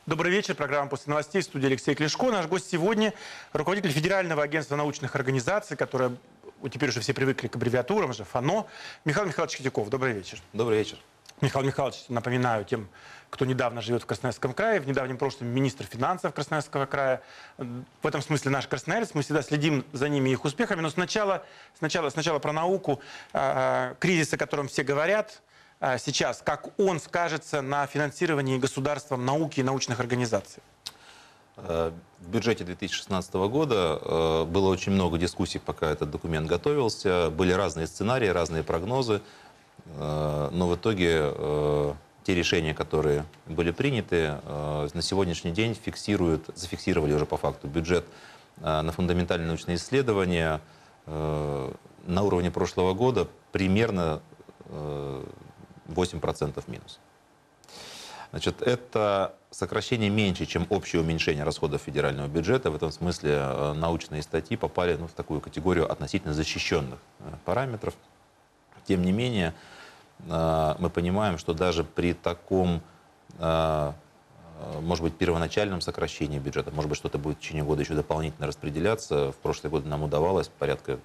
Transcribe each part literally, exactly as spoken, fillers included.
Добрый вечер. Программа «После новостей» в студии Алексей Клешко. Наш гость сегодня – руководитель Федерального агентства научных организаций, которое, теперь уже все привыкли к аббревиатурам, же ФАНО, Михаил Михайлович Китяков. Добрый вечер. Добрый вечер. Михаил Михайлович, напоминаю тем, кто недавно живет в Красноярском крае, в недавнем прошлом министр финансов Красноярского края. В этом смысле наш красноярец, мы всегда следим за ними и их успехами. Но сначала, сначала, сначала про науку, э, кризис, о котором все говорят сейчас, как он скажется на финансировании государством науки и научных организаций? В бюджете две тысячи шестнадцатого года было очень много дискуссий, пока этот документ готовился. Были разные сценарии, разные прогнозы. Но в итоге те решения, которые были приняты, на сегодняшний день фиксируют, зафиксировали уже по факту бюджет на фундаментальные научные исследования на уровне прошлого года примерно восемь процентов минус. Значит, это сокращение меньше, чем общее уменьшение расходов федерального бюджета. В этом смысле научные статьи попали ну, в такую категорию относительно защищенных параметров. Тем не менее, мы понимаем, что даже при таком, может быть, первоначальном сокращении бюджета, может быть, что-то будет в течение года еще дополнительно распределяться. В прошлый год нам удавалось порядка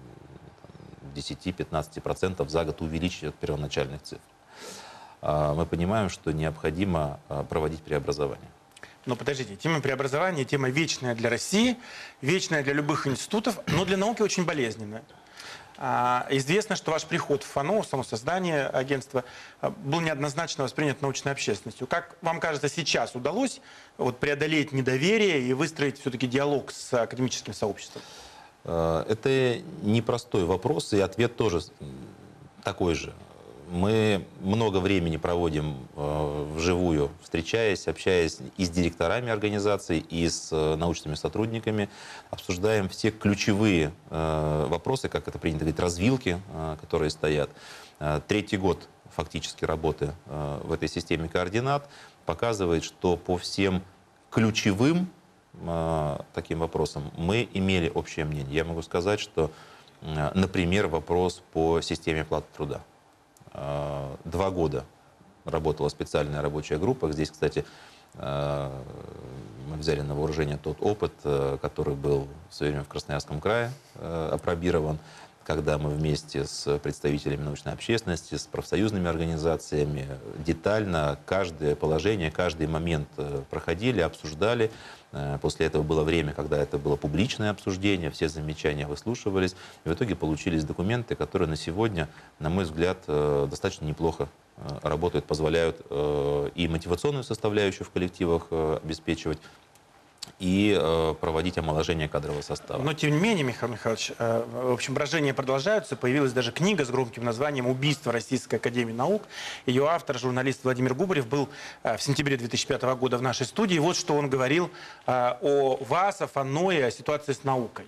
десяти-пятнадцати процентов за год увеличить от первоначальных цифр. Мы понимаем, что необходимо проводить преобразование. Но подождите, тема преобразования, тема вечная для России, вечная для любых институтов, но для науки очень болезненная. Известно, что ваш приход в ФАНО, само создание агентства, был неоднозначно воспринят научной общественностью. Как вам кажется, сейчас удалось вот, преодолеть недоверие и выстроить все-таки диалог с академическим сообществом? Это непростой вопрос, и ответ тоже такой же. Мы много времени проводим вживую, встречаясь, общаясь и с директорами организаций, и с научными сотрудниками, обсуждаем все ключевые вопросы, как это принято говорить, развилки, которые стоят. Третий год фактически работы в этой системе координат показывает, что по всем ключевым таким вопросам мы имели общее мнение. Я могу сказать, что, например, вопрос по системе оплаты труда. Два года работала специальная рабочая группа. Здесь, кстати, мы взяли на вооружение тот опыт, который был в свое время в Красноярском крае апробирован, когда мы вместе с представителями научной общественности, с профсоюзными организациями детально каждое положение, каждый момент проходили, обсуждали. После этого было время, когда это было публичное обсуждение, все замечания выслушивались. И в итоге получились документы, которые на сегодня, на мой взгляд, достаточно неплохо работают, позволяют и мотивационную составляющую в коллективах обеспечивать, и э, проводить омоложение кадрового состава. Но, тем не менее, Михаил Михайлович, э, в общем, брожения продолжаются. Появилась даже книга с громким названием «Убийство Российской академии наук». Ее автор, журналист Владимир Губарев, был э, в сентябре две тысячи пятого года в нашей студии. Вот что он говорил э, о ВАС, о ФАНО и о ситуации с наукой.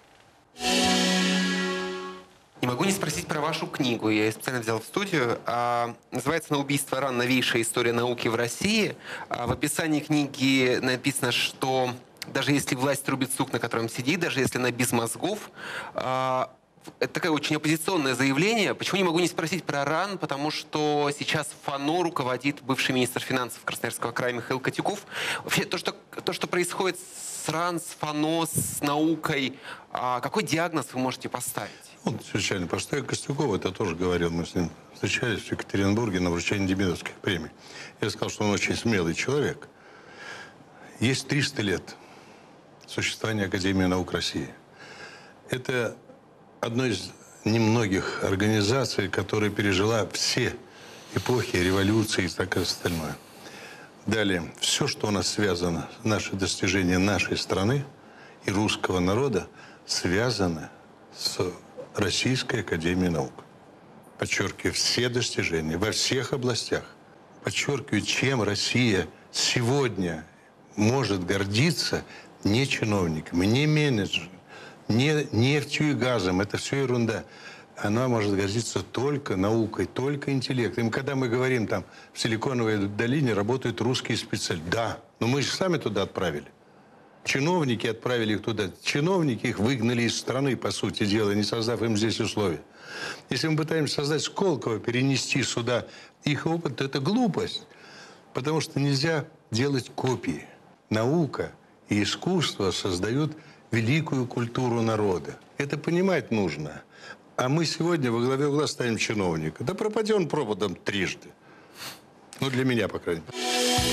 Не могу не спросить про вашу книгу. Я ее специально взял в студию. А, называется «На убийство ран. Новейшая история науки в России». А, в описании книги написано, что даже если власть рубит сук, на котором сидит, даже если она без мозгов, э, это такое очень оппозиционное заявление. Почему не могу не спросить про РАН? Потому что сейчас ФАНО руководит бывший министр финансов Красноярского края Михаил Китяков. Вообще, то, что, то, что происходит с РАН, с ФАНО, с наукой, э, какой диагноз вы можете поставить? Он чрезвычайно простой. Костюков это тоже говорил. Мы с ним встречались в Екатеринбурге на вручении Демидовской премии. Я сказал, что он очень смелый человек. Есть триста лет существования Академии наук России. Это одна из немногих организаций, которая пережила все эпохи революции и так остальное. Далее, все, что у нас связано, наши достижения нашей страны и русского народа, связано с Российской Академией наук. Подчеркиваю, все достижения во всех областях. Подчеркиваю, чем Россия сегодня может гордиться не чиновниками, не менеджерами, не нефтью и газом. Это все ерунда. Она может гордиться только наукой, только интеллектом. И когда мы говорим, там, в Силиконовой долине работают русские специалисты. Да, но мы же сами туда отправили. Чиновники отправили их туда. Чиновники их выгнали из страны, по сути дела, не создав им здесь условий. Если мы пытаемся создать Сколково, перенести сюда их опыт, то это глупость. Потому что нельзя делать копии. наука и искусство создают великую культуру народа. Это понимать нужно. А мы сегодня во главе угла ставим чиновника. Да пропади он пропадом трижды. Ну, для меня, по крайней мере.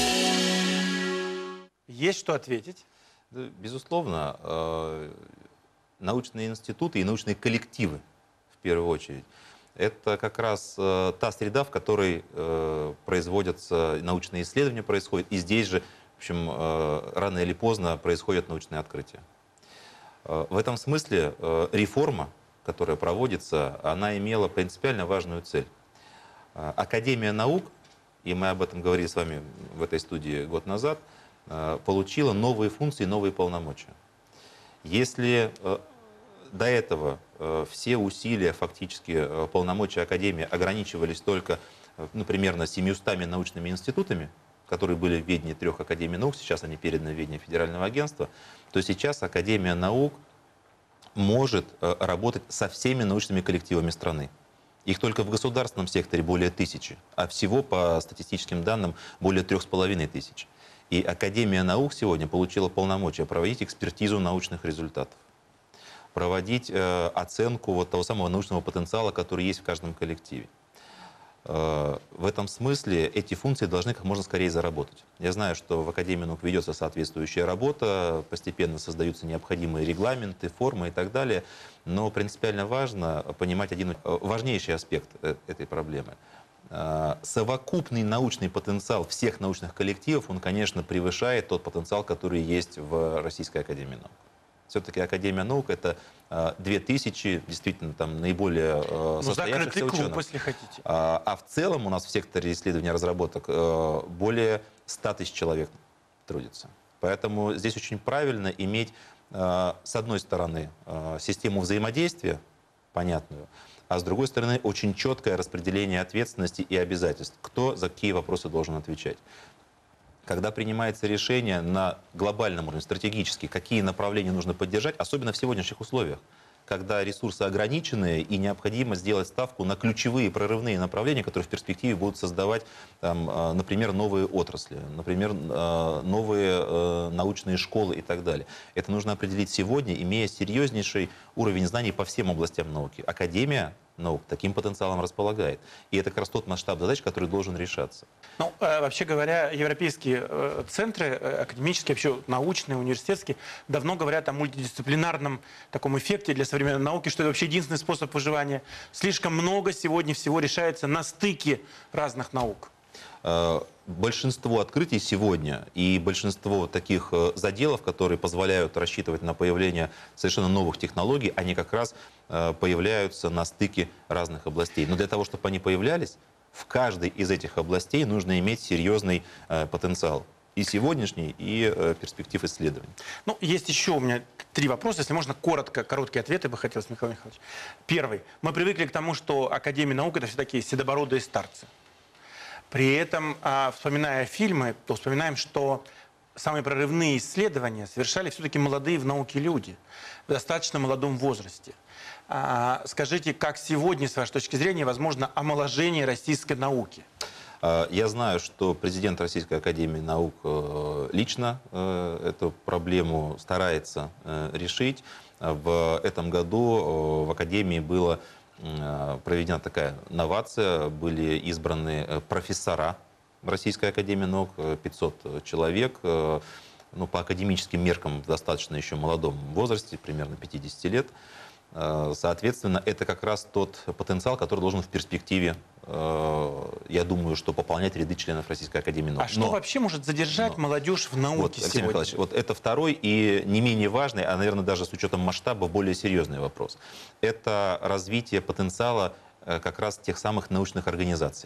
Есть что ответить? Да, безусловно, э, научные институты и научные коллективы, в первую очередь, это как раз э, та среда, в которой э, производятся научные исследования, происходят. И здесь же, в общем, э, рано или поздно происходят научные открытия. Э, в этом смысле э, реформа, которая проводится, она имела принципиально важную цель. Э, Академия наук, и мы об этом говорили с вами в этой студии год назад, э, получила новые функции, новые полномочия. Если э, до этого э, все усилия, фактически э, полномочия Академии ограничивались только, э, ну, примерно семьюстами научными институтами, которые были в ведении трех Академий наук, сейчас они переданы в ведение Федерального агентства, то сейчас Академия наук может э, работать со всеми научными коллективами страны. Их только в государственном секторе более тысячи, а всего, по статистическим данным, более трех с половиной тысяч. И Академия наук сегодня получила полномочия проводить экспертизу научных результатов, проводить э, оценку вот того самого научного потенциала, который есть в каждом коллективе. Э, в этом смысле эти функции должны как можно скорее заработать. Я знаю, что в Академии наук ведется соответствующая работа, постепенно создаются необходимые регламенты, формы и так далее, но принципиально важно понимать один важнейший аспект этой проблемы. Э, совокупный научный потенциал всех научных коллективов, он, конечно, превышает тот потенциал, который есть в Российской Академии наук. Все-таки Академия наук — это э, две тысячи действительно там наиболее э, состоявшихся клуб, ученых. если хотите. А, а в целом у нас в секторе исследований и разработок э, более ста тысяч человек трудится. Поэтому здесь очень правильно иметь, э, с одной стороны, э, систему взаимодействия понятную, а с другой стороны, очень четкое распределение ответственности и обязательств. Кто за какие вопросы должен отвечать. Когда принимается решение на глобальном уровне, стратегически, какие направления нужно поддержать, особенно в сегодняшних условиях, когда ресурсы ограничены и необходимо сделать ставку на ключевые прорывные направления, которые в перспективе будут создавать, там, например, новые отрасли, например, новые научные школы и так далее. Это нужно определить сегодня, имея серьезнейший уровень знаний по всем областям науки. Академия наук таким потенциалом располагает. И это как раз тот масштаб задач, который должен решаться. Ну, э, вообще говоря, европейские э, центры, э, академические, вообще научные, университетские, давно говорят о мультидисциплинарном таком эффекте для современной науки, что это вообще единственный способ выживания. Слишком много сегодня всего решается на стыке разных наук. Большинство открытий сегодня и большинство таких заделов, которые позволяют рассчитывать на появление совершенно новых технологий, они как раз появляются на стыке разных областей. Но для того, чтобы они появлялись, в каждой из этих областей нужно иметь серьезный потенциал. И сегодняшний, и перспектив исследований. Ну, есть еще у меня три вопроса. Если можно, коротко, короткие ответы бы хотелось, Михаил Михайлович. Первый. Мы привыкли к тому, что Академия наук — это все такие седобородые старцы. При этом, вспоминая фильмы, то вспоминаем, что самые прорывные исследования совершали все-таки молодые в науке люди, в достаточно молодом возрасте. Скажите, как сегодня, с вашей точки зрения, возможно омоложение российской науки? Я знаю, что президент Российской Академии наук лично эту проблему старается решить. В этом году в Академии было проведена такая новация, были избраны профессора в Российской Академии наук, пятьсот человек, ну, по академическим меркам в достаточно еще молодом возрасте, примерно пятидесяти лет. Соответственно, это как раз тот потенциал, который должен в перспективе, я думаю, что пополнять ряды членов Российской Академии наук. А что Но, вообще может задержать но, молодежь в науке вот, Алексей сегодня? Михайлович, вот это второй и не менее важный, а, наверное, даже с учетом масштаба, более серьезный вопрос. Это развитие потенциала как раз тех самых научных организаций.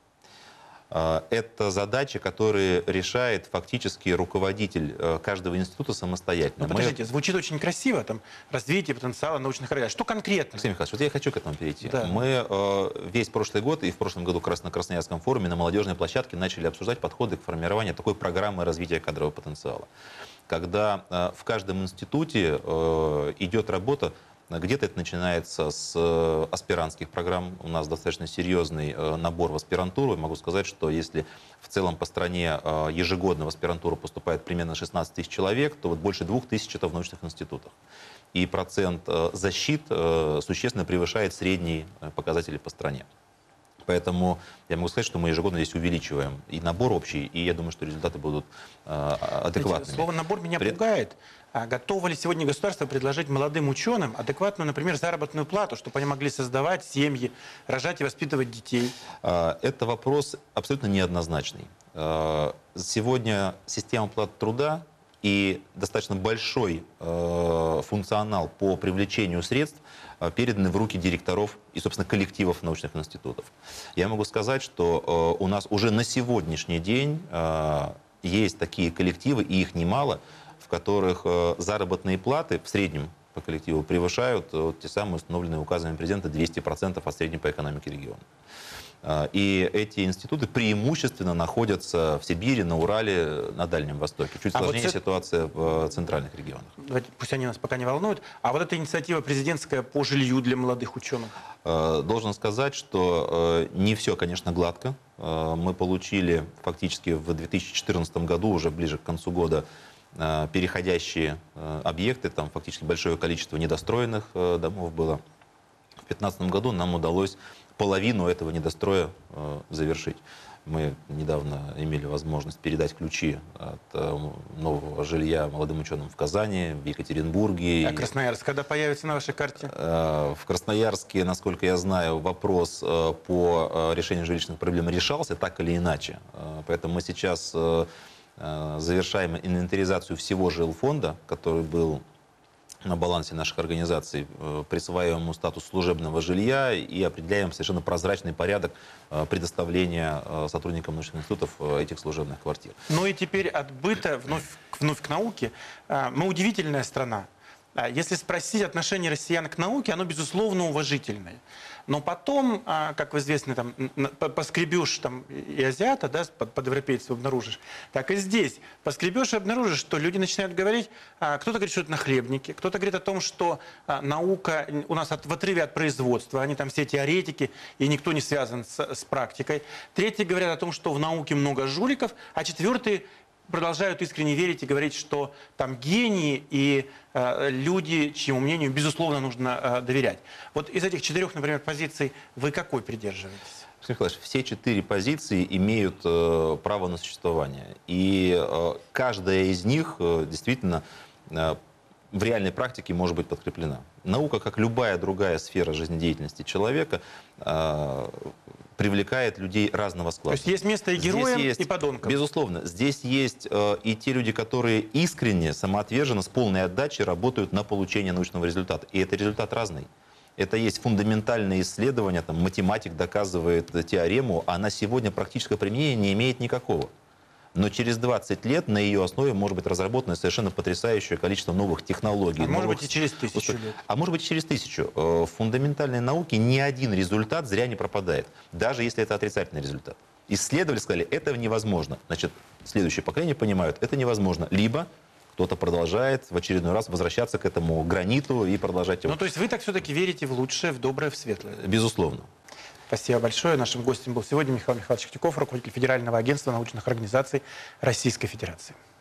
Это задача, которую решает фактически руководитель каждого института самостоятельно. Ну, подождите, Мы... звучит очень красиво, там, развитие потенциала научных организаций. Что конкретно? Алексей Михайлович, вот я хочу к этому перейти. Да. Мы э, весь прошлый год и в прошлом году как раз на Красноярском форуме на молодежной площадке начали обсуждать подходы к формированию такой программы развития кадрового потенциала. Когда э, в каждом институте э, идет работа Где-то это начинается с э, аспирантских программ. У нас достаточно серьезный э, набор в аспирантуру. Могу сказать, что если в целом по стране э, ежегодно в аспирантуру поступает примерно шестнадцать тысяч человек, то вот больше двух тысяч это в научных институтах. И процент э, защит э, существенно превышает средние э, показатели по стране. Поэтому я могу сказать, что мы ежегодно здесь увеличиваем и набор общий, и я думаю, что результаты будут э, адекватными. Знаете, слово «набор» меня При... пугает. А готово ли сегодня государство предложить молодым ученым адекватную, например, заработную плату, чтобы они могли создавать семьи, рожать и воспитывать детей? Это вопрос абсолютно неоднозначный. Сегодня система платы труда и достаточно большой функционал по привлечению средств переданы в руки директоров и, собственно, коллективов научных институтов. Я могу сказать, что у нас уже на сегодняшний день есть такие коллективы, и их немало, в которых заработные платы в среднем по коллективу превышают те самые установленные указами президента двести процентов от средней по экономике региона. И эти институты преимущественно находятся в Сибири, на Урале, на Дальнем Востоке. Чуть А сложнее вот ситуация в центральных регионах. Давайте, пусть они нас пока не волнуют. А вот эта инициатива президентская по жилью для молодых ученых? Должен сказать, что не все, конечно, гладко. Мы получили фактически в две тысячи четырнадцатом году, уже ближе к концу года, переходящие объекты. Там фактически большое количество недостроенных домов было. В две тысячи пятнадцатом году нам удалось половину этого недостроя э, завершить. Мы недавно имели возможность передать ключи от э, нового жилья молодым ученым в Казани, в Екатеринбурге. А Красноярск когда появится на вашей карте? Э, в Красноярске, насколько я знаю, вопрос э, по э, решению жилищных проблем решался так или иначе. Э, поэтому мы сейчас э, э, завершаем инвентаризацию всего жилфонда, который был на балансе наших организаций, присваиваем ему статус служебного жилья и определяем совершенно прозрачный порядок предоставления сотрудникам научных институтов этих служебных квартир. Ну и теперь от быта вновь, вновь к науке. Мы удивительная страна. Если спросить отношение россиян к науке, оно, безусловно, уважительное. Но потом, как известно, там, поскребешь там, и азиата, да, под, под европейцев обнаружишь, так и здесь. Поскребешь и обнаружишь, что люди начинают говорить, кто-то говорит, что это нахлебники, кто-то говорит о том, что наука у нас от, в отрыве от производства, они там все теоретики, и никто не связан с, с практикой. Третьи говорят о том, что в науке много жуликов, а четвертые продолжают искренне верить и говорить, что там гении и э, люди, чьему мнению, безусловно, нужно э, доверять. Вот из этих четырех, например, позиций вы какой придерживаетесь? Алексей Николаевич, все четыре позиции имеют э, право на существование. И э, каждая из них э, действительно э, в реальной практике может быть подкреплена. Наука, как любая другая сфера жизнедеятельности человека, э, привлекает людей разного склада. То есть есть место и героям, есть, и подонкам. Безусловно. Здесь есть э, и те люди, которые искренне, самоотверженно, с полной отдачей работают на получение научного результата. И это результат разный. Это есть фундаментальные исследования, там, математик доказывает теорему, а на сегодня практическое применение не имеет никакого. Но через двадцать лет на ее основе может быть разработано совершенно потрясающее количество новых технологий. А новых... может быть и через тысячу лет. А может быть через тысячу. В фундаментальной науке ни один результат зря не пропадает, даже если это отрицательный результат. Исследователи сказали, это невозможно. Значит, следующее поколение понимают, это невозможно. Либо кто-то продолжает в очередной раз возвращаться к этому граниту и продолжать его. Ну, то есть вы так все-таки верите в лучшее, в доброе, в светлое? Безусловно. Спасибо большое. Нашим гостем был сегодня Михаил Михайлович Тюков, руководитель Федерального агентства научных организаций Российской Федерации.